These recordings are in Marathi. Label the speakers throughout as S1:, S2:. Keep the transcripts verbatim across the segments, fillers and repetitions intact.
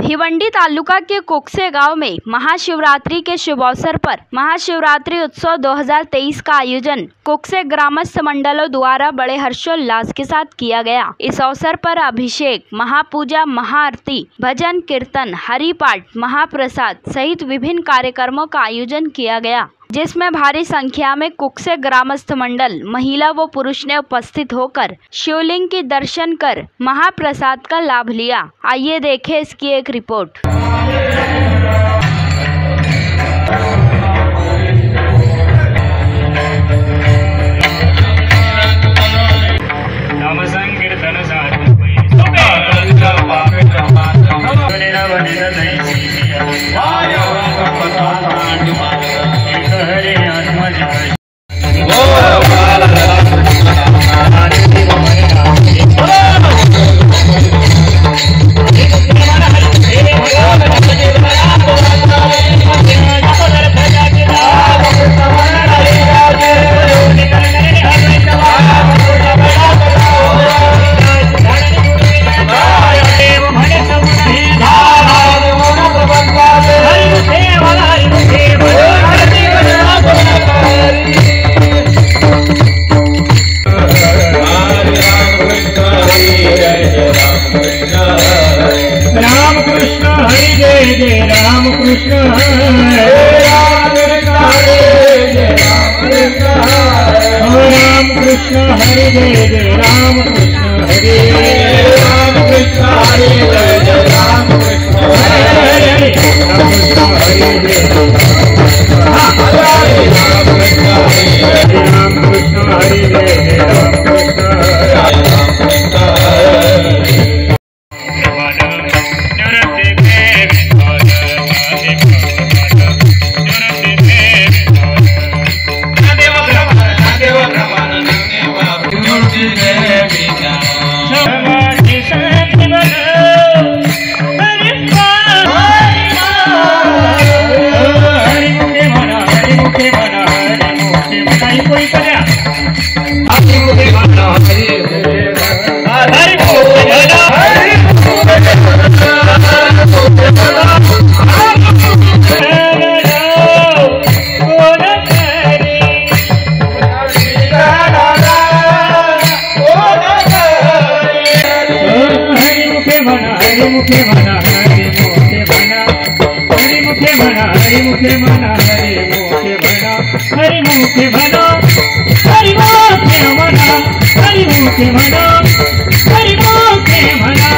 S1: भिवंडी तालुका के कुकसे गांव में महाशिवरात्रि के शुभ अवसर पर महाशिवरात्रि उत्सव दो हज़ार तेईस का आयोजन कुकसे ग्रामस्थ मंडलों द्वारा बड़े हर्षोल्लास के साथ किया गया। इस अवसर पर अभिषेक, महापूजा, महाआरती, भजन कीर्तन, हरिपाठ, महाप्रसाद सहित विभिन्न कार्यक्रमों का आयोजन किया गया, जिसमें भारी संख्या में कुकसे ग्रामस्थ मंडल महिला व पुरुष ने उपस्थित होकर शिवलिंग के दर्शन कर महाप्रसाद का लाभ लिया। आइए देखें इसकी एक रिपोर्ट।
S2: राम कृष्ण हरि जय जय राम कृष्ण हरे राम कृष्ण हरे जय राम कृष्ण हरे राम कृष्ण हरि जय जय राम कृष्ण हरे राम कृष्ण हरि जय जय राम कृष्ण हरे राम कृष्ण हरि जय राम कृष्ण हरे राम कृष्ण हरि जय जय राम कृष्ण हरे। मुखे मना हरि मुखे मना हरि मुखे मना हरि मुखे मना हरि मुखे मना हरि मुखे मना हरि मुखे मना हरि मुखे मना हरि मुखे मना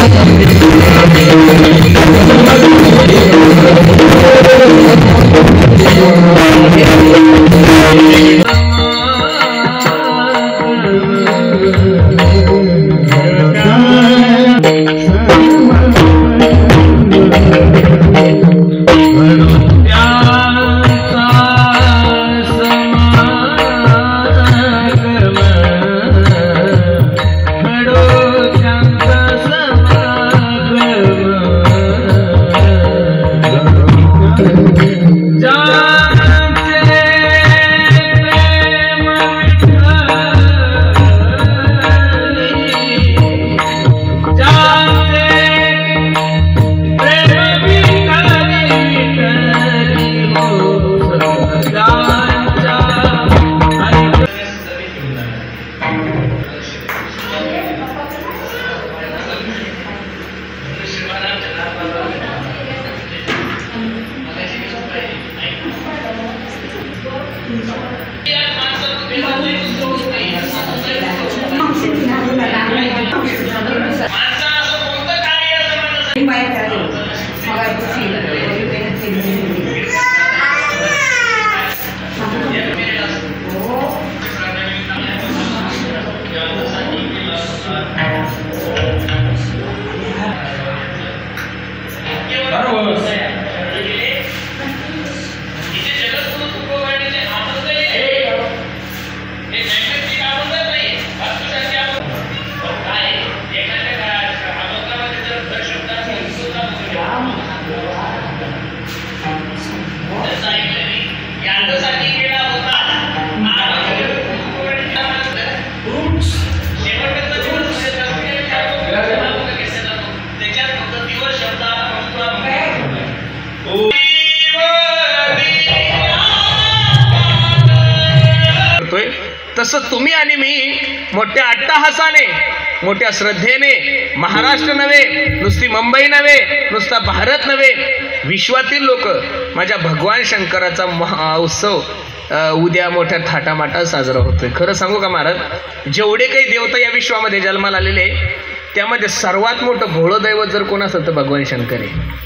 S3: तसं तुम्ही आणि मी मोठ्या अट्टहासाने, मोठ्या श्रद्धेने महाराष्ट्र नव्हे, नुसती मुंबई नव्हे, नुसता भारत नव्हे, विश्वातील लोक माझ्या भगवान शंकराचा महा उत्सव उद्या मोठ्या थाटामाटात साजरा होतोय. खरं सांगू का महाराज, जेवढे काही देवता या विश्वामध्ये जन्माला आलेले त्यामध्ये सर्वात मोठं भोळं दैवत जर कोण असेल तर भगवान शंकर आहे.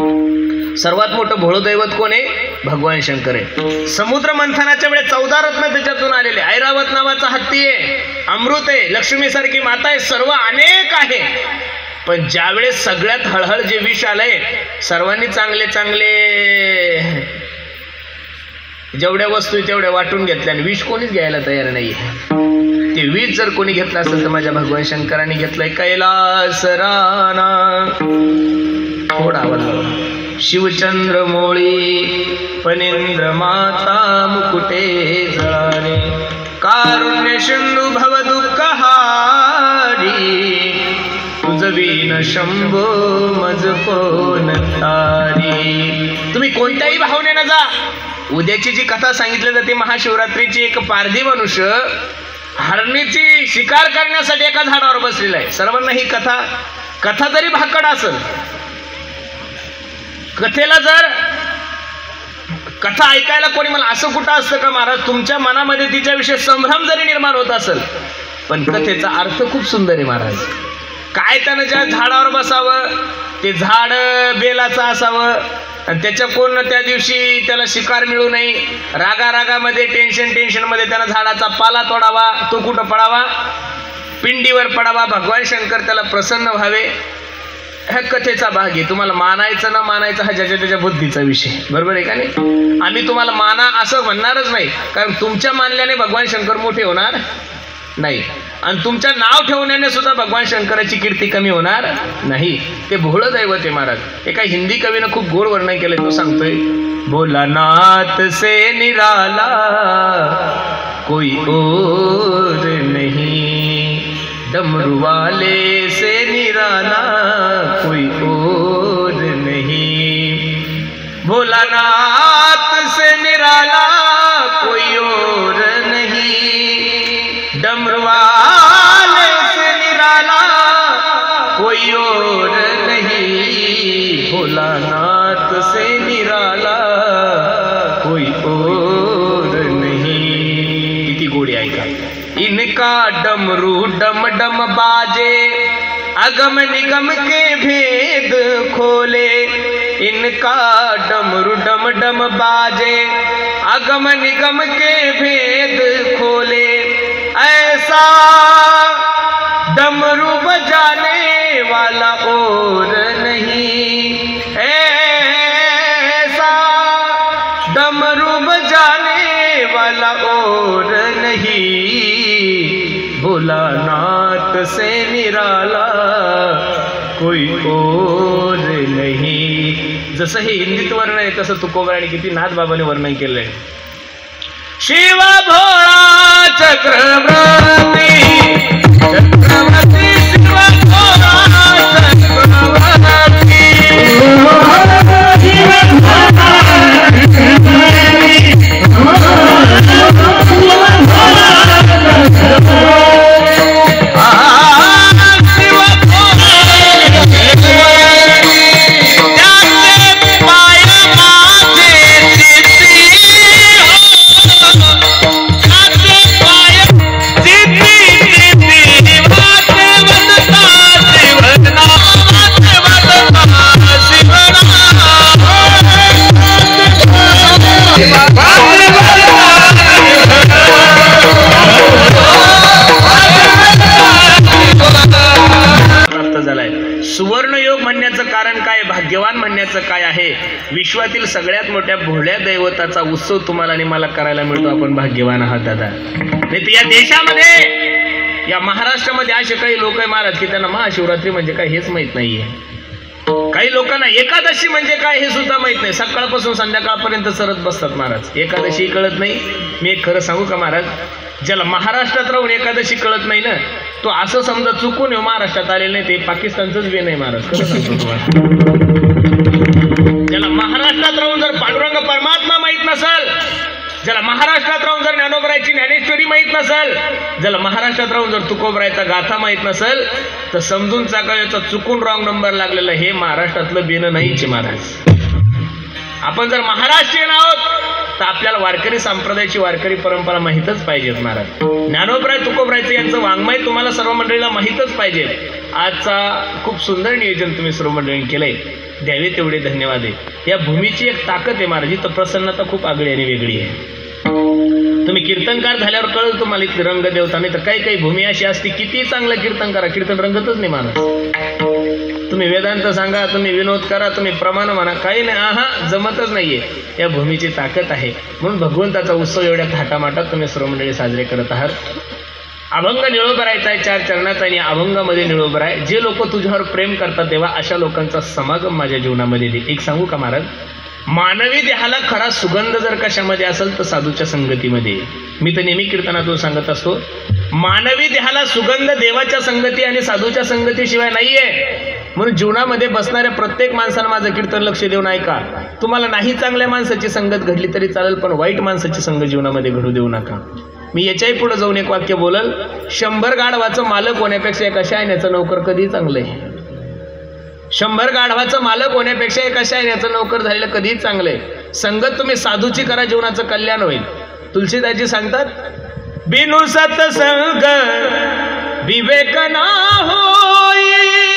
S3: सर्वात मोठं भोळं दैवत कोण आहे? भगवान शंकर आहे. समुद्र मंथनाच्या वेळेस चौदा रत्न त्याच्यातून आलेले. ऐरावत नावाचा हत्ती आहे, अमृत आहे, लक्ष्मीसारखी माता आहे, सर्व अनेक आहे. पण ज्यावेळेस सगळ्यात हळहळ जे विष आलंय, सर्वांनी चांगले चांगले जेवढ्या वस्तू तेवढ्या वाटून घेतल्या आणि विष कोणीच घ्यायला तयार नाही. ते विष जर कोणी घेतलं असेल तर माझ्या भगवान शंकरांनी घेतलंय. कैलास राणा थोडा आवाज. शिवचंद्र मोळी फणींद्र माता मुकुटे जळाले, कारुण्य सिंधू भव दुःख हारी, तुझवीन शंभो मज कोण तारी. तुम्ही कोणत्याही भावनेनं जा. उद्याची जी कथा सांगितली जाते महाशिवरात्रीची, एक पारधी मनुष्य हरणीची शिकार करण्यासाठी एका झाडावर बसलेला आहे. सर्वांना ही कथा कथा तरी भाकड असेल. कथेला जर कथा ऐकायला कोणी मला असं कुठं असतं का महाराज, तुमच्या मनामध्ये तिच्याविषयी संभ्रम जरी निर्माण होत असेल, पण कथेचा अर्थ खूप सुंदर आहे महाराज. काय त्यानं ज्या झाडावर बसावं ते झाड बेलाचं असावं आणि त्याच्या कोण त्या दिवशी त्याला शिकार मिळू नये, रागा रागामध्ये टेन्शन टेन्शनमध्ये त्यानं झाडाचा पाला तोडावा, तो कुठं पडावा? पिंडीवर पडावा. भगवान शंकर त्याला प्रसन्न व्हावे, ह्या कथेचा भाग आहे. तुम्हाला मानायचं न मानायचं हा ज्याच्या त्याच्या बुद्धीचा विषय, बरोबर आहे का नाही? आम्ही तुम्हाला माना असं म्हणणारच नाही, कारण तुमच्या मानल्याने भगवान शंकर मोठे होणार नाही आणि तुमच्या नाव ठेवण्याने सुद्धा भगवान शंकराची कीर्ती कमी होणार नाही. ते भोळं दैवत आहे महाराज. एका हिंदी कवीनं खूप गोड वर्णन केलंय. तो सांगतोय, भोलानाथ से निराला कोई और नहीं, डमरू वाले से निराला कोई और नहीं, भोलानाथ से निराला कोई और नहीं, डमरू वाले से निराला कोई और नहीं, भोलानाथ से निराला कोई और नहीं. किती गोडी ऐका. इनका डमरू डम डम बाजे अगम निगम के भेद खोले, इनका डमरू डम डम बाजे। अगम निगम के भेद खोले, ऐसा डमरू बजाने वाला और नहीं, ऐसा डमरू बजाने वाला और नहीं, भोलानाथ से निराला कोई और नहीं। जसं हे हिंदीत वर्णन आहे तसं तुकोबाराने किती नाथबाबाने वर्णन केलंय। शिव भोळा चक्रवर्ती, चक्रवर्ती शिव भोळा चक्रवर्ती, सुवर्णयोग म्हणण्याचं कारण काय, भाग्यवान म्हणण्याचं काय आहे? विश्वातील सगळ्यात मोठ्या भोळ्या दैवताचा उत्सव तुम्हाला आणि मला करायला मिळतो, आपण भाग्यवान आहात दादा। नाही तर या देशामध्ये, या महाराष्ट्रामध्ये असे काही लोक आहे महाराज की त्यांना महाशिवरात्री म्हणजे काय हेच माहित नाहीये। काही लोकांना एकादशी म्हणजे काय हे सुद्धा माहित नाही, सकाळपासून संध्याकाळपर्यंत सरत बसतात महाराज, एकादशी कळत नाही। मी एक खरं सांगू का महाराज, ज्याला महाराष्ट्रात राहून एकादशी कळत नाही ना, तो असं समजा चुकून महाराष्ट्रात आलेले नाही, ते पाकिस्तानचंच बे नाही महाराज, खरं सांगतो तुम्हाला। ज्याला महाराष्ट्रात राहून जर पांडुरंग परमात्मा माहित नसेल, ज्याला महाराष्ट्रात राहून जर ज्ञानोबरायची ज्ञानेश्वरी माहित नसेल, ज्याला महाराष्ट्रात राहून जर तुकोबरायचा गाथा माहित नसेल, तर समजून चाकायचा चुकून रॉंग नंबर लागलेला हे महाराष्ट्रातलं बेन नाहीच महाराज। आपण जर महाराष्ट्रीयन आहोत तर आपल्याला वारकरी संप्रदायाची, वारकरी परंपरा माहीतच पाहिजेत महाराज। ज्ञानोबराय तुकोबरायचं यांचं वाङ्मय तुम्हाला सर्व मंडळीला माहीतच पाहिजे। आजचा खूप सुंदर नियोजन तुम्ही सर्व मंडळींनी केलंय, द्यावे तेवढे धन्यवाद आहे। या भूमीची एक ताकद आहे महाराज, तर प्रसन्नता खूप आगळी आणि वेगळी आहे। तुम्ही कीर्तनकार झाल्यावर कळलं तुम्हाला इथली रंग देवता, नाही तर काही काही भूमी अशी असते किती चांगलं कीर्तन करा, कीर्तन रंगतच नाही महाराज। तुम्ही वेदांत सांगा, तुम्ही विनोद करा, तुम्ही प्रमाण म्हणा, काही नाही, आहा जमतच नाहीये। या भूमीची ताकद आहे, म्हणून भगवंताचा उत्सव एवढ्या थाटामाटात तुम्ही सर्व मंडळी साजरे करत आहात। अभंग निळोबरायचा आहे चार चरणाचा, आणि अभंगामध्ये निळोबर आहे। जे लोक तुझ्यावर प्रेम करतात तेव्हा अशा लोकांचा समागम माझ्या जीवनामध्ये दे। एक सांगू का महाराज, मानवी देहाला खरा सुगंध जर कशामध्ये असेल तर साधूच्या संगतीमध्ये। मी तर नेहमी कीर्तनातून सांगत असतो, मानवी देहाला सुगंध देवाच्या संगती आणि साधूच्या संगतीशिवाय नाहीये। म्हणून जीवनामध्ये बसणाऱ्या प्रत्येक माणसाला माझं कीर्तन लक्ष देऊन ऐका। तुम्हाला नाही चांगल्या माणसाची संगत घडली तरी चालेल, पण वाईट माणसाची संगत जीवनामध्ये घडू देऊ नका। मी याच्याही पुढे जाऊन एक वाक्य बोलल, शंभर गाढवाचं मालक होण्यापेक्षा एका शायण्याचं नौकर कधी चांगलं आहे। शंभर गाढवाचं मालक होण्यापेक्षा एका शायण्याचं नौकर झालेलं कधीही चांगलं आहे। संगत तुम्ही साधूची करा, जीवनाचं कल्याण होईल। तुलसीदासजी सांगतात, बिनु सत्संग विवेक ना होई,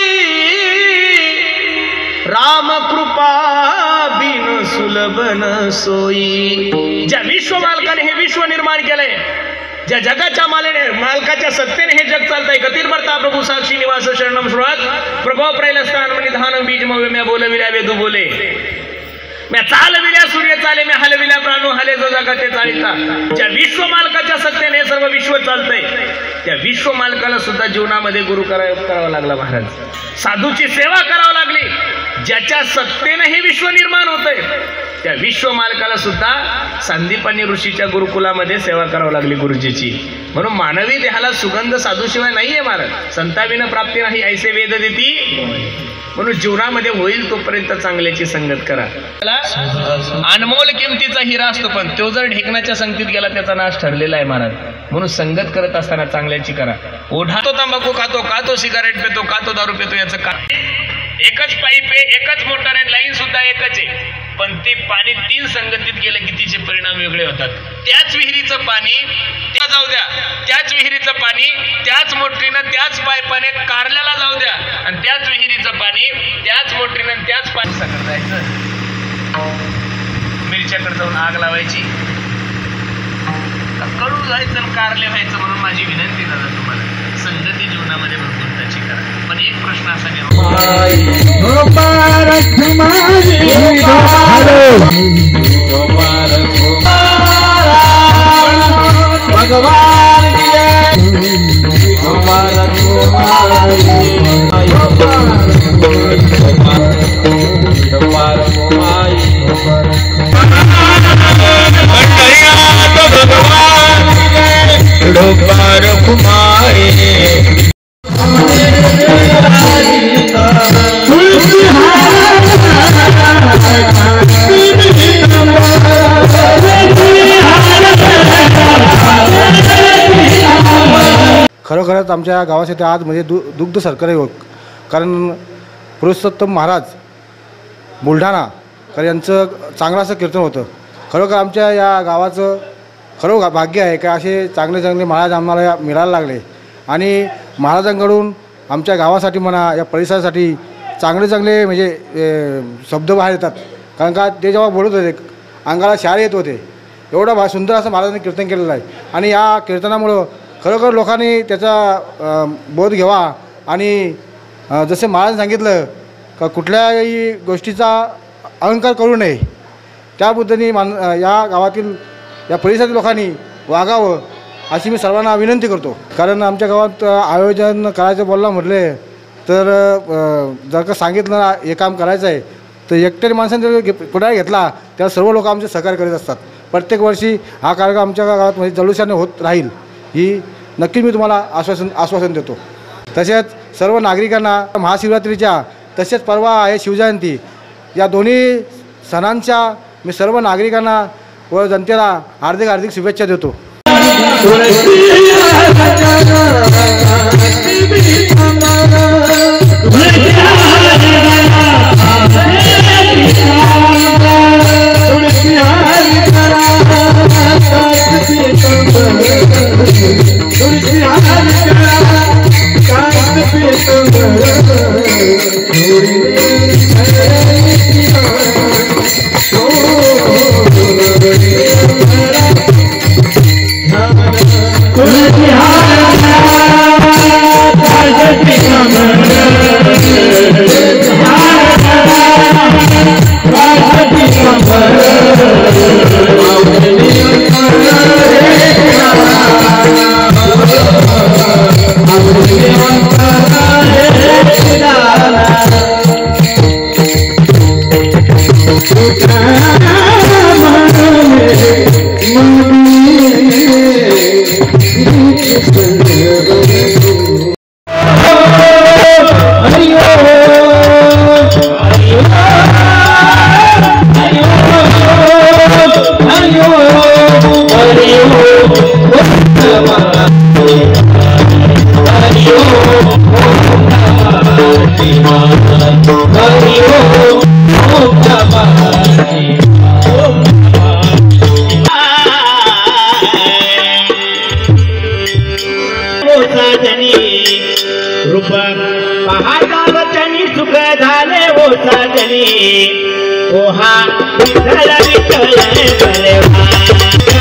S3: राम कृपा बिन सुलभ न सोई। ज्या विश्व मालकाने हे विश्व निर्माण केलंय, ज्या जगाच्या मालेने मालकाच्या सत्तेने हे जग चालतंय, गतीर भरता प्रभू साक्षी निवास शरणम श्रुवात प्रभाव प्रैल स्थान निधान बीज मव्य म्या बोलविल्या वेदू बोले, म्या चालविल्या सूर्य चाले, म्या हलविल्या प्राणू हले जो जगाते चालिता। ज्या विश्व मालकाच्या सत्तेने हे सर्व विश्व चालतंय, त्या विश्व मालकाला सुद्धा जीवनामध्ये गुरु करावा लागला महाराज, साधूची सेवा करावी लागली। ज्याच्या सत्तेने हे विश्व निर्माण होतंय त्या विश्व मालकाला सुद्धा संदीपानी ऋषीच्या गुरुकुलामध्ये सेवा करावी लागली गुरुजीची। म्हणून मानवी देहाला सुगंध साधूशिवाय नाहीये महाराज, संताविना प्राप्ती नाही ऐसे वेद देती। म्हणून जीवनामध्ये होईल तोपर्यंत चांगल्याची संगत करा। अनमोल किमतीचा हिरा असतो, पण तो जर ढेकणाच्या संगतीत गेला त्याचा नाश ठरलेला आहे महाराज। म्हणून संगत करत असताना चांगल्याची करा। ओढा तो तंबाखू खातो, का तो सिगारेट पितो, का तो दारू पितो, याचं का एकच पाईप आहे, एकच मोटर आहे, लाईन सुद्धा एकच आहे, पण ते पाणी तीन संगतीत गेलं की तिचे परिणाम वेगळे होतात। त्याच विहिरीचं पाणी त्या जाऊ द्या, त्याच विहिरीचं पाणी त्याच मोटरीनं त्याच पाईपाने कारल्याला जाऊ द्या, जायचं, मिरच्याकडे जाऊन आग लावायची, कडू जायचं आणि कारले व्हायचं. म्हणून माझी विनंती दादा तुम्हाला, संगती जीवनामध्ये भगवंताची करा. पण एक प्रश्न असा भगवान
S4: खरोखरच आमच्या गावासाठी आज म्हणजे दु दुग्ध सरकारी योग, कारण पुरुषोत्तम महाराज बुलढाणा कारण यांचं चांगलं असं कीर्तन होतं. खरोखर आमच्या या गावाचं खरं भाग्य आहे का असे चांगले चांगले महाराज आम्हाला मिळायला लागले. आणि महाराजांकडून आमच्या गावासाठी म्हणा या परिसरासाठी चांगले चांगले म्हणजे शब्द बाहेर येतात. कारण का ते जेव्हा बोलत होते अंगाला शार येत होते. एवढं भा सुंदर असं महाराजांनी कीर्तन केलेलं आहे. आणि या कीर्तनामुळं खरोखर लोकांनी त्याचा बोध घ्यावा. आणि जसे महाराज सांगितलं का कुठल्याही गोष्टीचा अहंकार करू नये, त्या पद्धतीने मान या गावातील या परिसरातील लोकांनी वागावं अशी मी सर्वांना विनंती करतो. कारण आमच्या गावात आयोजन करायचं बोलला म्हटले तर जर का सांगितलं हे काम करायचं आहे तर एकट्या माणसाने जर पुढाकार घेतला त्याला सर्व लोक आमचे सहकार्य करीत असतात. प्रत्येक वर्षी हा कार्यक्रम आमच्या गावात म्हणजे जल्लोषाने होत राहील ही नक्कीच मी तुम्हाला आश्वासन आश्वासन देतो. तसेच सर्व नागरिकांना महाशिवरात्रीच्या तसेच परवा आहे शिवजयंती या दोन्ही सणांच्या मी सर्व नागरिकांना व जनतेला हार्दिक हार्दिक शुभेच्छा देतो.
S2: रूप पाहतावचनी सुख झाले ओ साजनी ओहा झाला विठ्ठल बलवा.